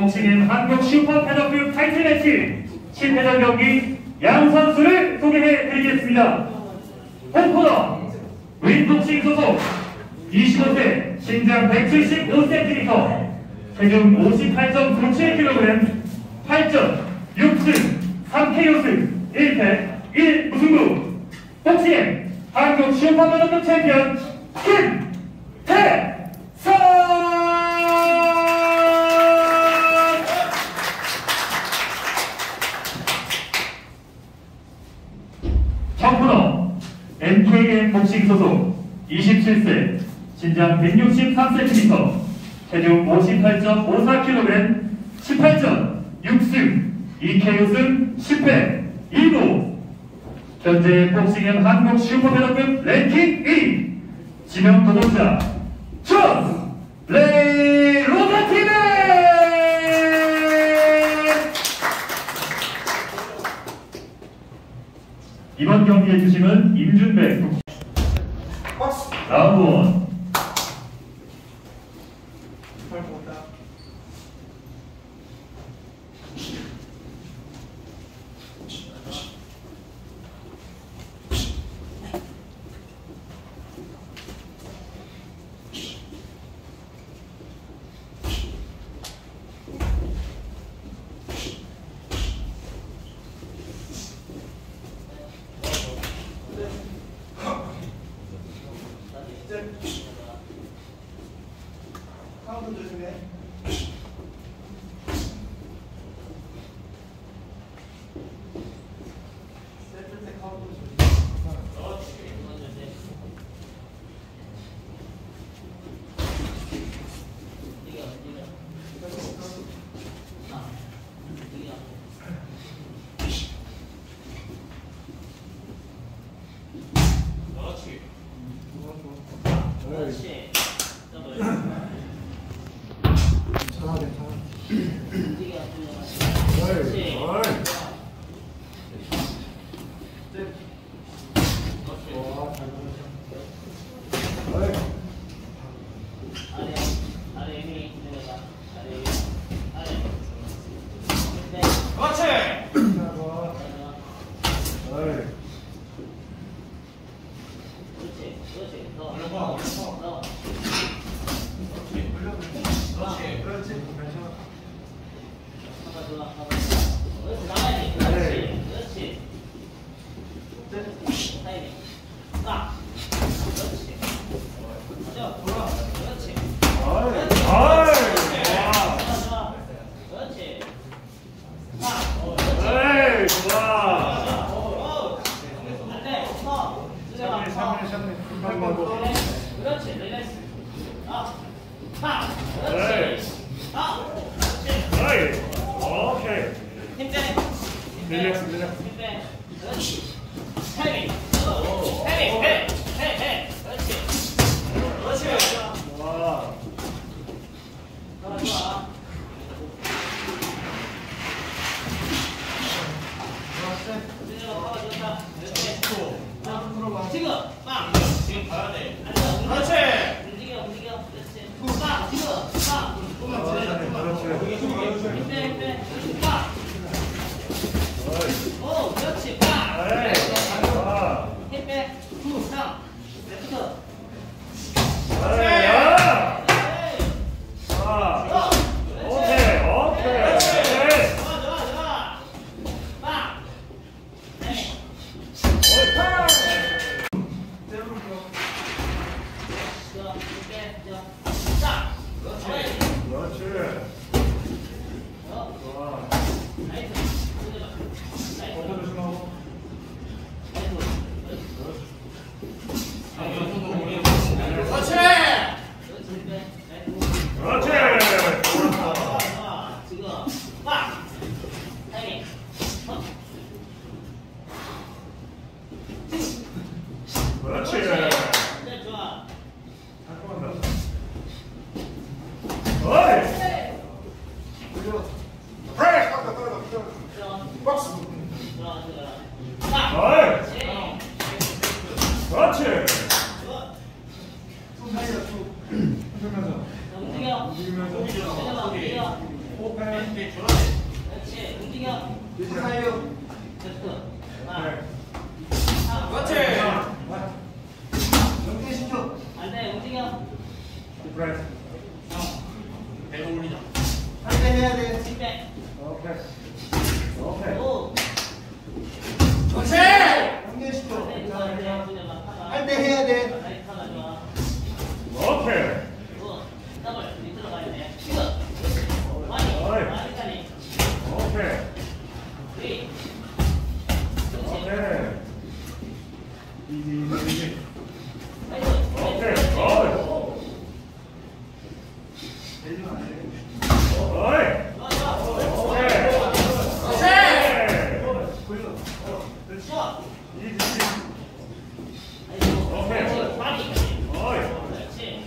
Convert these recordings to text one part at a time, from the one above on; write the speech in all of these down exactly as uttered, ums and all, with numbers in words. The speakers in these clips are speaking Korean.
복싱인 한국 슈퍼 패더급 타이틀 매치 십 회전 경기 양 선수를 소개해 드리겠습니다. 홈코너 윈복싱 소속 이십오 세 신장 백칠십오 센티미터 체중 오십팔 점 구칠 킬로그램 팔 점 육 승 삼 케이오 승 일 패 일 무승부 복싱 한국 슈퍼 패더급 챔피언 김태선! 청코너 엠케이엠 복싱 소속 이십칠 세 신장 백육십삼 센티미터 체중 오십팔 점 오사 킬로그램 십팔 점 육 승 이 케이오 승 십 패 일 무 현재 복싱엠 한국 슈퍼패더급 랭킹 일 위 지명 도전자 전 레이 로버티네! 이번 경기의 주심은 임준백 라운드 원. 카운트 조심해. 세트 때 카운트 조심해. 그렇지. 괜찮아, 괜찮아. 그렇지. 와, 잘 보냈어. 아래, 아래 힘이 내려가. 아래, 아래. 네. 그렇지. 좋아. 어이. 그렇지, 그렇지. 더, 올려봐, 더, 올려봐. 더. 그렇지, 올려봐. 그렇지, 그렇지. 괜찮아. 하나 좋아, 하나. 그렇지, 나가야지. 그렇지, 그렇지. 타이밍. 딱. 그렇지. 맞아. 돌아. 그렇지. 어이. 그렇지. 어이. 좋아, 좋아. 그렇지. 딱. 그렇지. 어이, 좋아. 안돼. 서. 샤넬, 샤넬, 샤넬. 금방 가고. 그렇지. 릴렉스. 아. 하. 어이. 그렇지. 아. 그렇지. 어이. 오케이. 힘 빼. 힘 빼. 릴렉스, 릴렉스. 힘 빼. 그렇지. 타이밍. 어. 타이밍. 해. 해. 해. 그렇지. 그렇지. 와. 좋아, 좋아. 진영아, 파워 좋다. 그렇지. 지금 빵. 지금 가야 돼. 그렇지. 움직여, 움직여. 그렇지. 빵. 지금 빵. 그렇지. 힘 빼, 힘 빼. 그렇지. 빵. 오, 그렇지. 빵. 어이. 좋아. 힘 빼. 구, 삼. 레프트. 어이. 야. 좋아. 오케이, 오케이. 좋아, 좋아, 좋아. 빵. 네. 어이. 좋아. 사육. 됐어. 하나. 그렇지. 영대 십 초. 안돼 움직여. 브레스. 배가 올리자. 할 때 해야 돼. 십 배. 오케이. 오케이. 오. 그렇지. 영대 십 초. 할 때 해야 돼. 라이트가 좋아. 오케이. 오. 더블 밑으로 가야 돼. 지금. 많이. 많이까지. 오케이. 우리. 오케이. 이지 이지. 오케이. 오케이. 어이. 어이. 좋아 좋아. 오케이. 그렇지. 좋아. 이지. 아이고. 오케이. 그렇지. 많이까지. 어이. 그렇지.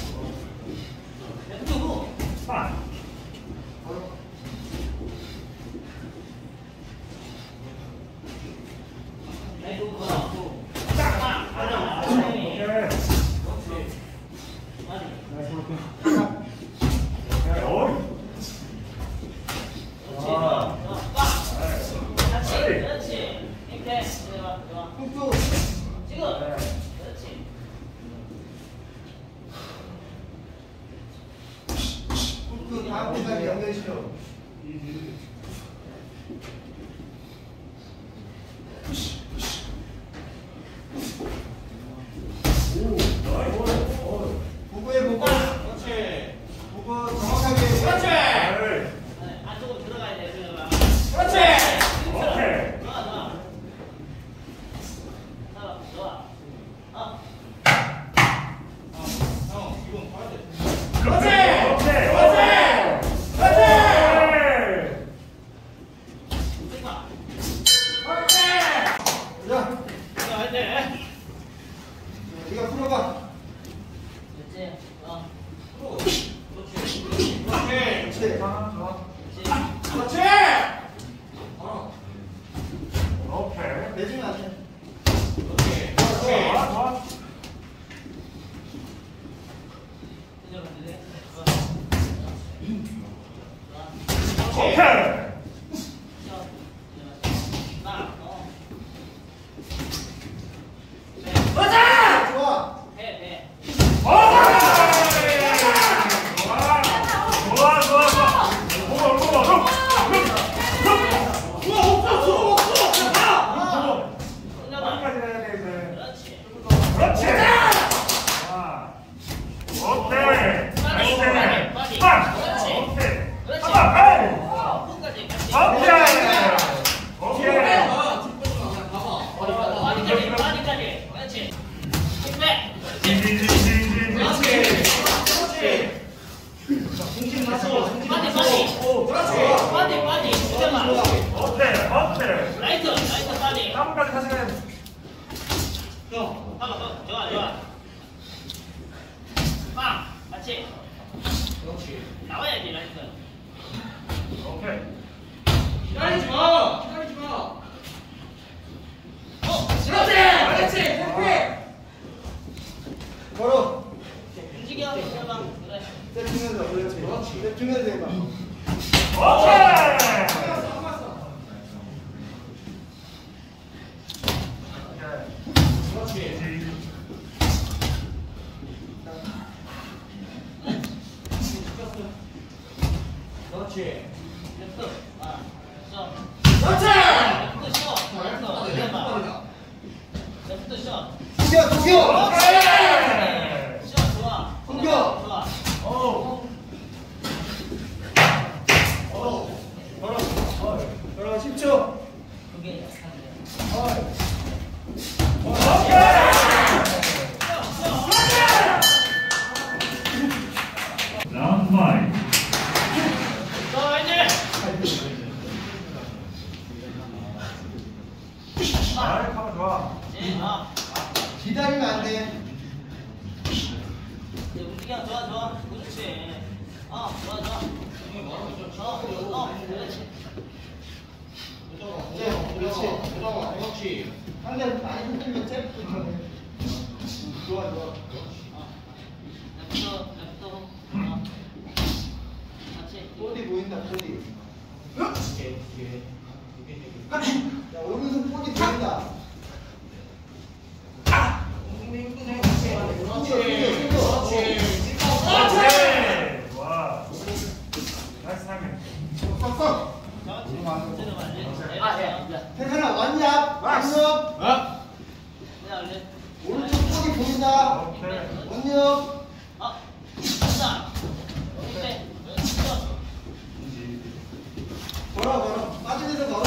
왼쪽으로. 아. 아이고 그거. 딱. 딱. 맞아. 오케이. 많이. 나이스 워킹. 오케이. 어이. 그렇지. 좋아. 좋아. 빡. 같이. 그렇지. 이렇게. 좋아. 좋아. punktu 지금. 그렇지. punktu 다음 시간에 연결시켜. 이지. 보고해 보고. 그렇지. 보고 정확하게. 그렇지. 어이. 네, 안쪽으로 들어가야 돼. 들어가. 오케이. 좋아, 좋아. 좋아, 좋아. 어. 그렇지. 오케이. 그렇지. 오케이. 들어가. 자, 들어가야 돼. 네가 풀어봐. 그렇지. 어. 그렇지. 좋아, 좋아. 그렇지. 오케이. 내주면 안 돼. 좋아, 좋아. 들어가면 돼. 좋아. 오케이. 좋아. 나, 어. 좋아. 배, 배. 좋아, 좋아, 좋아. 고마, 고마, 룩, 룩, 룩. 끝나봐. 여기까지 해야 돼, 이제. 그렇지. 그렇지. 아. 오케이. 빨리, 오케이. 빨리, 빨리. 빵. 그렇지. 오케이. 그렇지. 한번, 에이. 끝까지 같이. 오케이. 오케이. 빠디까지, 빠디까지. 그렇지. 힘내. 지지지지지. 빠디, 빠디. 빠디, 빠디. 잠깐만. 오케이, 오케이. 라이트, 라이트 빠디. 한번까지 다시 가야 돼. 어, 봐봐, 봐봐. 좋아, 좋아. 빵, 같이. 나와야지, 라이트. 오케이. 기다리지 마. 기다리지 마. 어, 그렇지. 그렇지. 걸어. 움직여. 해봐. 그래. 떼주면서 그렇지. 떼주면서 해봐. 오케이. 그렇지. 그렇지. 됐어. 아, 써. 그렇지. 또 쉬어. 됐어. 해봐. 또 쉬어. 숙여, 숙여. 오케이. 쉬어, 좋아. 숨겨. 좋아. 오. 걸어. 걸어 십 초. 그게 약한데. 라운드 파이브. 자, 이제. 아이, 가만 좋아. 네, 아. 기다리면 안 돼. 네, 움직여. 좋아, 좋아. 그렇지. 어, 좋아, 좋아. 어, 어, 그렇지. 이제 그렇지. 그렇지. 상대 많이 흔들면 잽부터 해. 좋아, 좋아. 어. 랩도, 랩도. 어. 같이. 보디 보인다, 보디. 오케이, 오케이. 자, 오른손 꼬리 보인다. 그렇지. 와. 나이스 타이밍. 아, 예. 태산아, 완잡. 완nhập. 오른손 꼬리 보인다. 오케이. 완nhập. 아, 간다. 걸어, 걸어. 빠진 데서 걸어.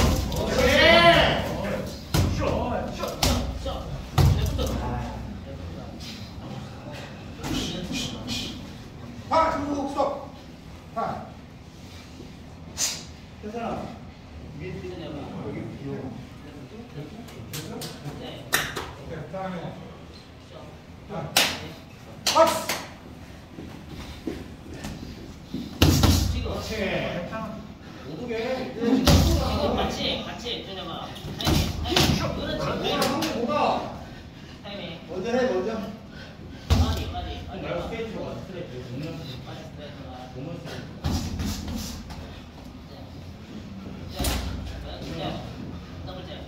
파, 중국 스톱. 파. 태산아. 오케이, 다음에. 박스. 이거 같이 같이 준영아. 타이밍. 그렇지. 뭐가? 타이밍. 먼저 해, 먼저. 빨리 빨리 빨리. 나 스케이트가 스트레이트. 빨리 스트레이트가. 몸을 더블 잽.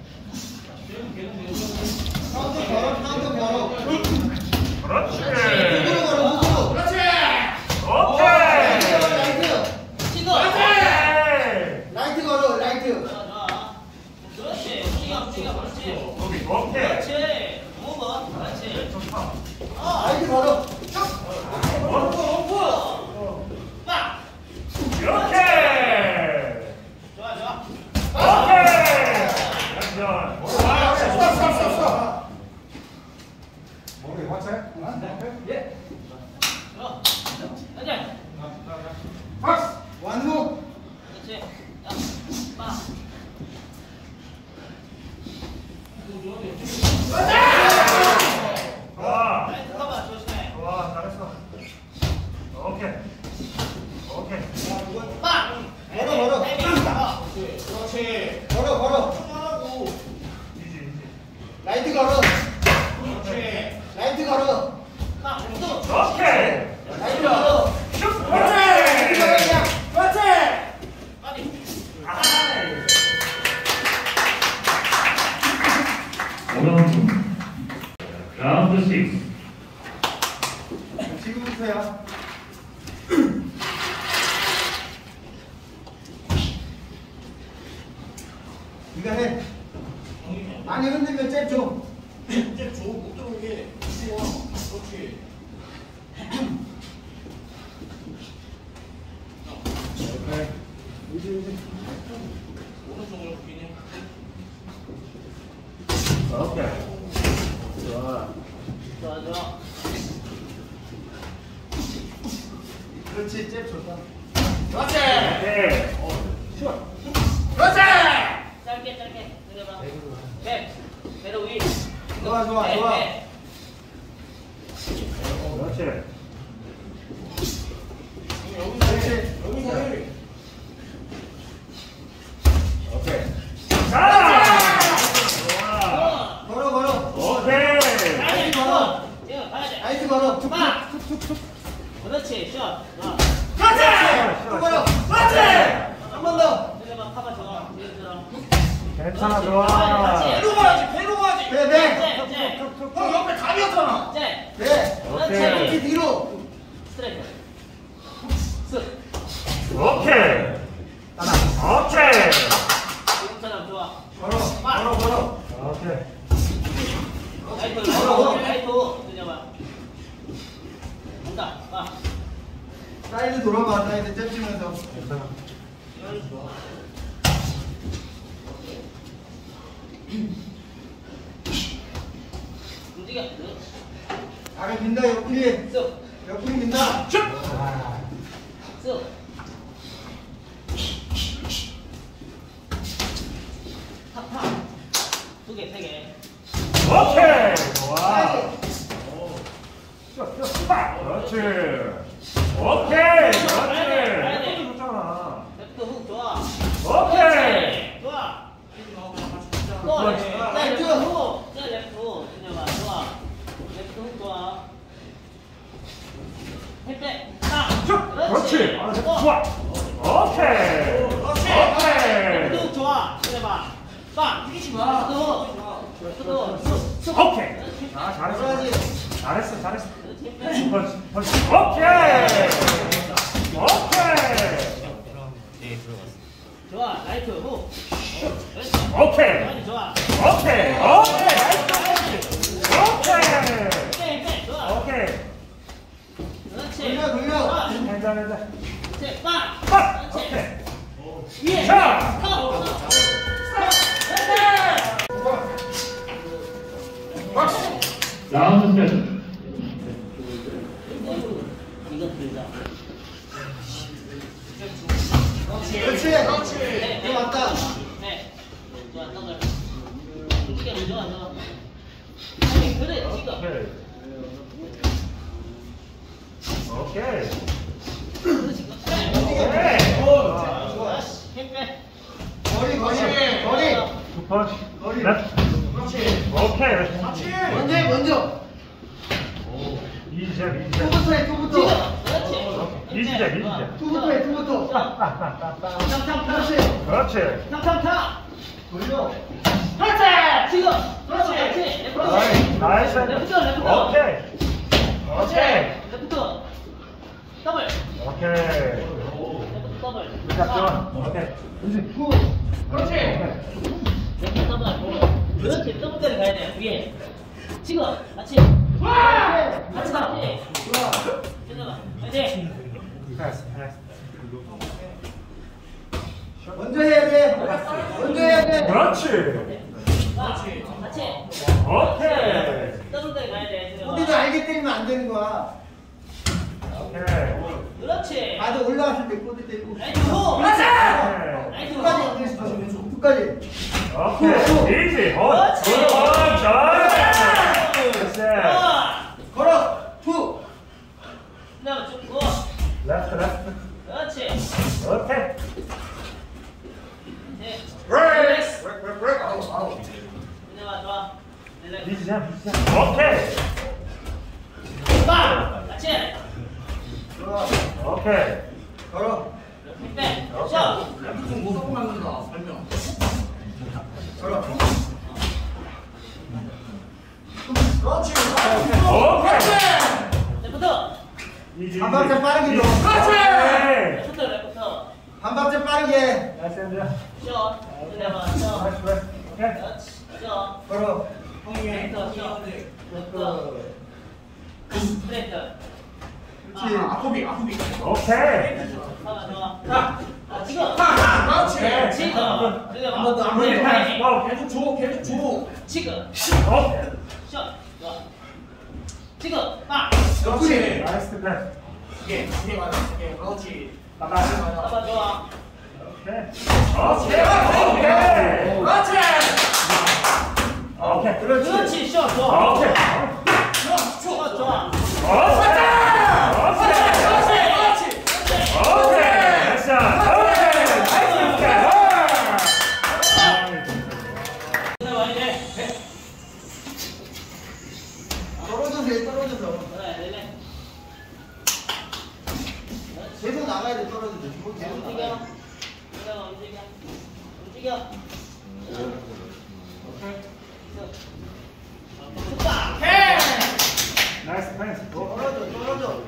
카운터 걸어, 카운터 걸어. 그렇지. 무릎 걸어, 무릎. 그렇지. 라이트, 오케이. 라이트. 친구. 오케이. 라이트 걸어, 라이트. 좋아 좋아. 그렇지. 우리가 우리가 그렇지. 오케이. 오케이. 그렇지. 오버. 그렇지. 좋다. 라이트 걸어. 빡. 이렇게. 좋아 좋아. 오케이. 완전. 아, 스톱, 스톱, 스톱, 스톱. 머리 화채? 예. 좋아. 가자. 박스. 완무. 그렇지. 야. 빡. 좋아. 라이트 커버 조심해. 좋아. 잘했어. 오케이. 오케이. 빡. 걸어, 걸어. 타이밍. 어. 그렇지. 걸어, 걸어. 이지, 이지. 라이트 걸어. 그렇지. 라이트 걸어. 빡. 또. 오케이. 라이트 걸어. 슛. 라이트 걸어, 그렇지. 그냥. 그렇지. 빨리. 라운드 식스. 지금부터야. 네가 해. 많이 흔들면 잽 줘. 이제 못 들어오게. 좋아. 그렇지. 오른쪽으로 비니. 오케이. 좋아. 좋아 좋아. 그렇지, 잽 좋다. 그렇지. 오케이. 그렇지. 짧게 짧게 내려봐. 백. 배로 위. 좋아, 좋아, 백, 좋아. 백. 그렇지. 그렇지. 여기서 해. 오케이. 자! 좋아. 걸어, 걸어. 오케이. 가야 돼. 걸어. 지금 가야 돼. 라이트 걸어. 툭, 빡. 툭, 툭, 툭. 그렇지. 샷. 좋아. 그렇지. 또 걸어. 그렇지. 한 번 더. 내려봐. 카바 좋아. 뒤에 들어. 괜찮아, 그렇지. 좋아. 같이. 배로 가야지, 배로 가야지. 네, 네. 네. 네. 형 옆에 답이었잖아. 네. 네. 오케이. 이렇게 뒤로. 스트레이트. 쓱. 오케이. 오케이. 지금처럼 좋아. 걸어. 빡. 걸어, 걸어. 오케이. 라이트. 걸어. 라이트. 라이트. 들려봐. 온다. 빡. 사이드 돌아봐. 사이드 잽 치면서. 움직여. 아래 민다, 옆구리. 쓱. 옆구리 민다. 슛. 쓱. 탁탁. 두 개, 세 개. 오케이. 좋아. 사이드. 그렇지. 오케이. 그렇지. 가야 돼. 좋잖아. 레프트 훅 좋아. 오케이. 좋아. 또 그렇지. 레프트. 네, 레프트 훅. 네, 레프트 훅. 준영아, 좋아. 레프트 훅 좋아. 햇배. 딱. 그렇지. 아, 또. 좋아. 오케이. 오케이. 레프트 훅 좋아. 준영아. 빵! 이기지 마! 또! 또! 오케이. 아, 잘했어. 잘했어, 잘했어. 펀치, 펀치. 오케이. 오케이. 좋아, 라이트 후. 오케이. 좋아. 오케이. 오케이. 오케이. 뺑, 뺑, 좋아. 오케이. 그렇지. 돌려, 돌려. 괜찮아, 괜찮아. 그렇지, 빵! 빡! 그렇지. 오케이. 위에. 자. 서, 서. 라운드 스타트. 이거 들자. 그렇지. 네, 이거 맞다. 네. 좋아, 더블. 움직여, 좋아, 좋아. 아니, 그래, 지금. 오케이. 오케이. 그렇지, 그래. 오케이. 좋아. 힘 빼. 거리, 거리, 거리. 두 펀치. 거리. 렛츠. 그렇지. 오케이. 먼저 해, 먼저. 이지야, 이지야. 투부터 해, 지금. 투부터. 그렇지. 이지야, 이지야. 투부터 해, 투부터. 탕탕탕. 그렇지. 그렇지. 탕탕탕. 돌려. 그렇지. 지금. 그렇지. 그렇지. 나이스. 나이스. 레프트, 레프트. 오케이. 오케이. 레프트. 더블. 오케이. 레프트 더블. 잡죠. 오케이. 그렇지. 투. 그렇지. 레프트 더블. 그렇지. 더블까지 가야 돼. 위에. 지금. 같이. 같이 같이. 좋아. 잠깐만. 화이팅. 패스, 패스. 먼저 해야 돼. 먼저 해야 돼. 그렇지. 같이. 같이. 오케이. 더블까지 가야 돼. 우리도 알게 때리면 안 되는 거야. 오케이. 그렇지. 나도 올라왔을 때 꼬리 때리고. 라이트 후. 오케이. 라이트 끝까지 후. 안 됐어. 끝까지. 오케이. 이지. 어, 그렇지. 어, 잘. 됐어. 아. 걸어. 투. 그다음 쭉 고. 레프트, 레프트. 그렇지. 오케이. 네. 브레이크. 좋아, 좋아. 릴렉스. 이지야, 이지야. 오케이. 빵! 같이. 좋아. 오케이. 걸어. 백. 샷. 걸어. 그렇지. 오케이. 레프트. 이지. 한 박자 빠르게 줘. 오케이. 레프트, 레프트. 한 박자 빠르게. 나이스 엔드야. 샷. 그다음에 샷. 나이스 브레이크. 오케이. 그렇지. 샷. 걸어. 레프트, 샷. 레프트. 스트레이트. 그렇지. 오케이. 좋아, 좋아. 아, 지금. 지금. 한 번 더, 한 번 더. 계속 줘, 계속 줘. 지금. 오케이. 샷. 좋아. 지금. 빵. 그렇지. 나이스 브레이크. 빠빠. 봐봐, 좋아. 오케이. 오케이. 오케이. 그렇지. 그렇지, 샷. 좋아. 오케이. 좋아, 좋아. 떨어져서 해, 떨어져서. 그래, 릴렉스. 계속 나가야 돼, 떨어져서. 계속 움직여. 나가. 그래, 움직여. 움직여. 좋다. 나이스 패스. 떨어져, 떨어져.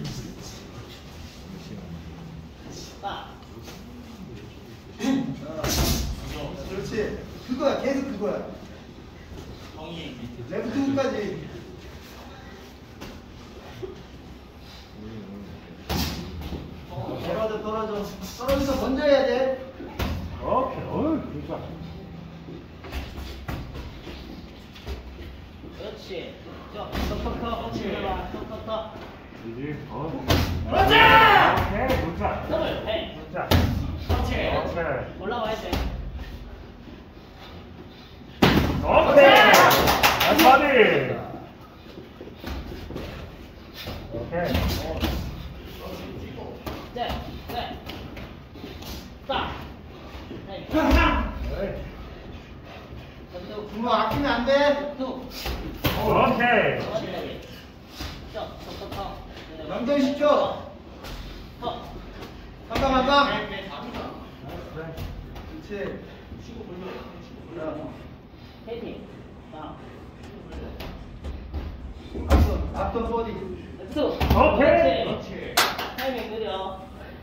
빠. 그렇지. 그거야, 계속 그거야. 레프트 훅까지. 떨어져, 떨어져. 떨어져서 먼저 해야 돼. 오케이. 어우, 좋다. 그렇지. 저, 톡톡톡. 그렇지. 해봐. 톡톡톡. 이지. 어. 그렇지! 오케이. 좋다. 더블. 해. 좋다. 그렇지. 오케이. 올라와야 돼. 오케이. 나이스 바디. 오케이. 네. 네. 빠. 네. 에이. 또, 부모 아끼면 안 돼. 또. 오케이. 어디까지? 저, 톡톡톡. 명정시켜. 톡. 한방, 한방. 그렇지. 헤이팅. 아. 앞선 앞선 버디. 렛츠. 오케이. 그렇지. 타이밍 느려.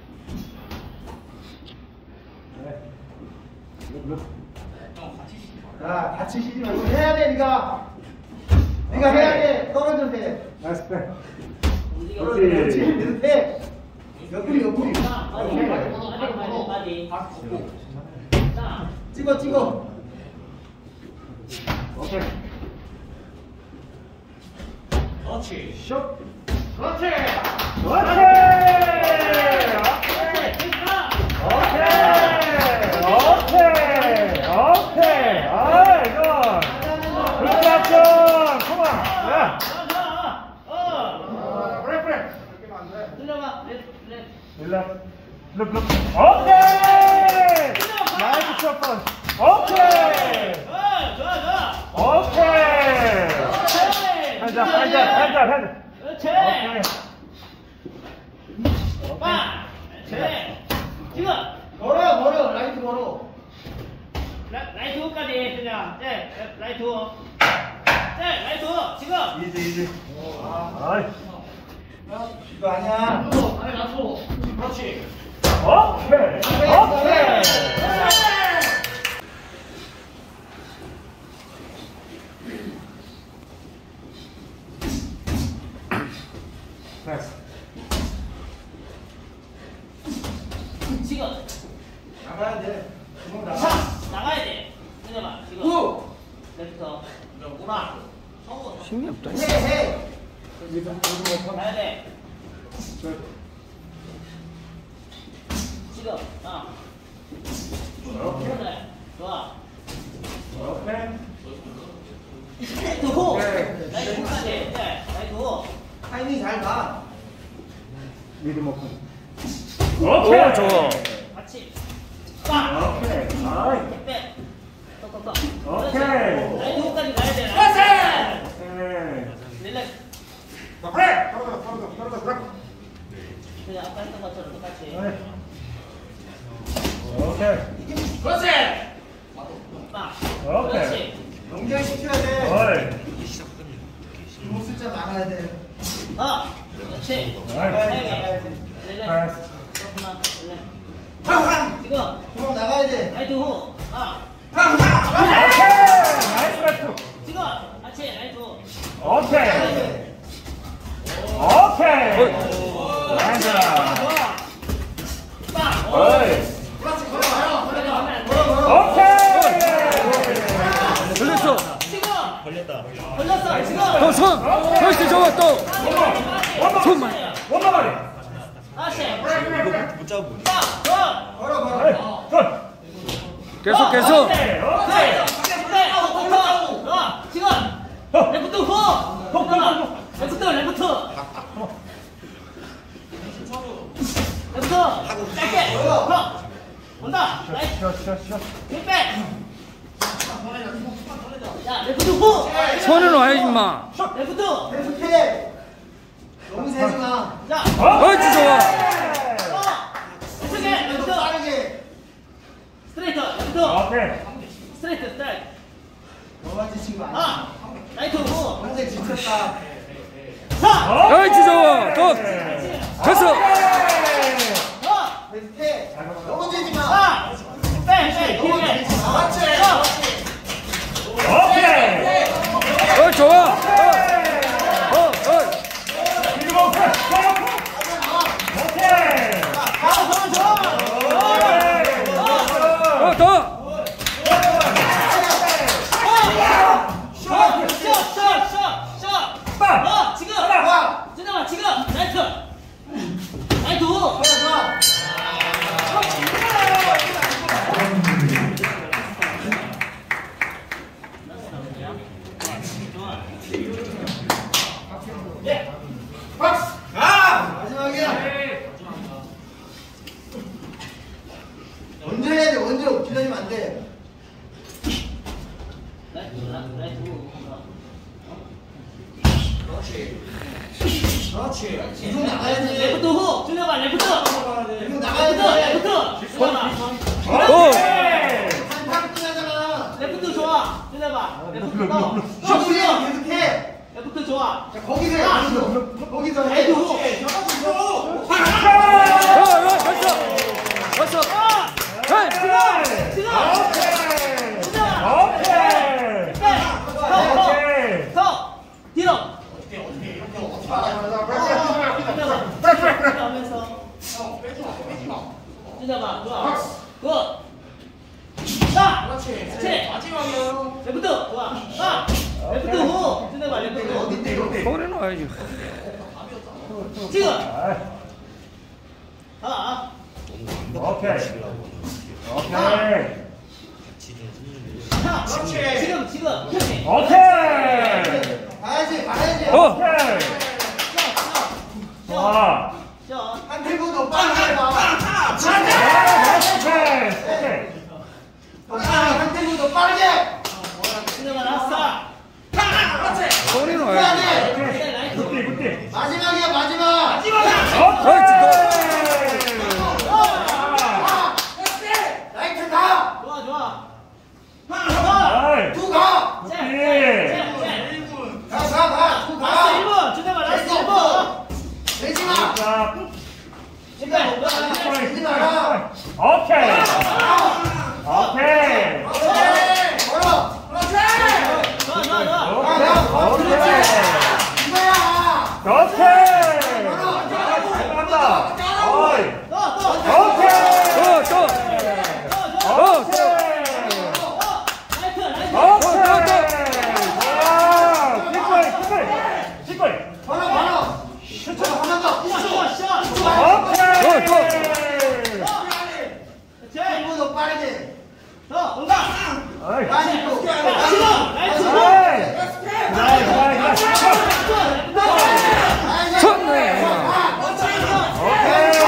자, 같이 쉬지 말고 해야 돼, 네가. 네가 해야 돼. 떨어져도 돼. 나이스 백. 움직여. 그렇지. 그렇지. 계속 해. 옆구리, 옆구리. 자, 빨리. 오케이. 빨리 빨리 빨리. 자. 찍어, 찍어. 오케이. 그렇지. 슛. 그렇지. 그렇지. 오케이. 오케이. 오케이. 아, 이거. 불가점. 컴온. 야. 어. 그래, 그래. 들려봐. 렛 렛. 일라. 룩, 룩. 오케이. 나이스 샷번. 오케이. 어, 좋아 좋아. 오케이. 오케이. 한잔, 한잔, 한잔, 한잔. 그렇지. 오케이. 빠. 그렇지. 지금. 걸어, 걸어. 라이트 걸어. 라, 라이트 후까지 그냥. 네, 라이트 후. 네, 라이트 후. 지금. 이지, 이지. 아이. 이거 아니야. 아니 나도. 그렇지. 오케이. 오케이. 됐어. 지금. 나가야 돼. 주먹 나가. 자, 나가야 돼. 들려봐. 지금. 구. 랩부터. 오나. 해, 해. 가야 돼. 지금. 어. 그래. 좋아. 오케이. 라이트 후. 라이트 후까지. 네, 라이트 후. 타이밍 잘 가. 미드 먹고. 오케이. 좋아. 같이. 빠. 오케이. 아이. 빼. 톡톡톡. 오케이. 라이트 후까지 가야 돼. 라이트. 오케이. 릴렉스. 그래. 그냥 아까 했던 것처럼 똑같이. 오케이. 그렇지. 빠. 오케이. 그렇지. 연결시켜야 돼. 어이. 주먹 숫자 나가야 돼. 어. 그렇지. 나이스. 릴렉스. 릴렉스. 나이스. 그렇구나. 릴렉스. 항상 지금. 주먹 나가야 돼. 라이트 후. 아. 오케이. 나이스 라이트. 지금. 같이 라이트 후. 오케이. 오케이. 앉아. 좋아. 빠. 어이. 그렇지, 걸어가요. 걸어. 걸어, 걸어. 오케이. 걸렸어. 지금. 걸렸다. 걸렸어. 지금. 또 손. 훨씬 좋아 또. 손만. 원마리. 다시. 못 잡고. 빠. 좋아. 걸어, 걸어. 어이. 굿. 계속 계속. 오케이. 오케이. 어, 지금. 레프트 후. 잠깐만. 레프트, 레프트. 레프트. 짧게. 어. 온다. 라이트. 샷샷샷. 백. 야, 레프트 후. 손은 와야지 임마. 레프트. 계속해. 너무 세지 마. 자. 어찌 좋아. 어. 스트레이트. 레프트. 빠르게. 스트레이트. 레프트. 오케이. 스트레이트, 스트레이트. 너같이 친구 아니야. 아. 라이트 후. 평생 지쳤다. 사. 어찌 좋아. 또 됐어. 어. 계속해. 넘어지지 마. 사. 빼, 빼. 길게. 넘어지지 마. 그렇지. 오케이. 어 좋아. 어. 어. 어. 그리고 오케이. 오케이. 어 더. 어, 지금! 진정아, 지금! 라이트! 라이트 후! 좋아. 마지막이야. 언제 해야 돼? 언제 기다리면 안 돼. 라이트, 라이트, 라이트 후. 그렇지. 이거 나가야 돼. 레프트 후! 준혁아, 레프트! 이거 나가야 레프트, 돼. 레프트! 준혁아! 오. 오케이. 한판 끝나잖아. 레프트 좋아. 뜯어봐. 레프트 떠. 시원이 계속해. 레프트 좋아. 자, 거기서 해. 거기서. 거기서 해. 해도. 어, 어, 됐어. 됐어. 헤이. 지금. 지금. 오케이. 더. 더. 뒤로. 하면서. 뜯어봐. 좋아. 굿. 자. 그렇지. 마지막이요. 레프트 좋아. 아. 레프트 후. 뜯어봐. 레프트. 어딘데 이거? 거울에 놔야지. 지금. 아. 오케이. 오케이. 자. 지금 지금. 오케이. 가야지, 가야지. 어. 오케이. 좋아. 자. 한 템포도 빨리 해봐. 오케이. 오케이. 한 템포도 빠르게. 뜯어봐. 나왔어. 거울에 해야 놔야지. 돼. 굿띠, 굿띠. 마지막이야, 마지막. 오케이. 라이트 가. 좋아 좋아. 아이. 두 가. 굿띠. 가, 가, 가. 두 라스트 가. 일 분. 뜯어봐. 라스트 일 분. 내지 마. 자, 신발. 내지 마라. 오케이. 오케이. 오케이. 걸어. 좋아 좋아 좋아. 가, 가. 오케이. 이거야. 오케이. 잘한다. 어이. 또 또. 오케이. 또, 또. 어, 오케이. 라이트 라이트. 오케이. 좋아. 킥거리, 킥거리. 킥거리. 걸어, 걸어. 한번 더. 샷 샷. 오케이. 또, 또. 템포도 빠르게. 더 온다. 어이. 다시 또. 지금 라이트. 어이. 나이, 나이, 나이. 쳤네. 오케이.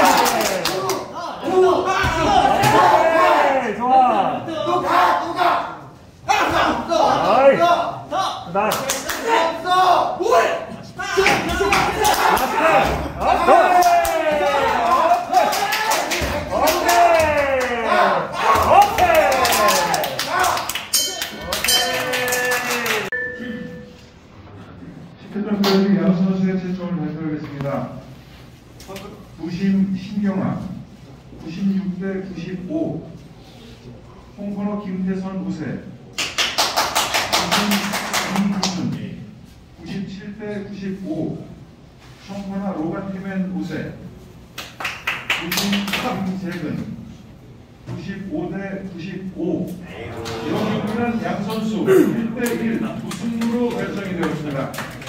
오케이. 좋아. 또 가, 또 가. 어이. 더. 나. 없어. 십회전까지 양 선수의 채점을 발표하겠습니다. 부심 신경아 구십육 대 구십오, 홍건호 김태선 우세, 부심 이구순 구십칠 대 구십오, 청하나 로간 히멘 우세, 부심 김재근 구십오 대 구십오. 이런 경기는 양 선수 일 대 일 무승부로 결정이 되었습니다.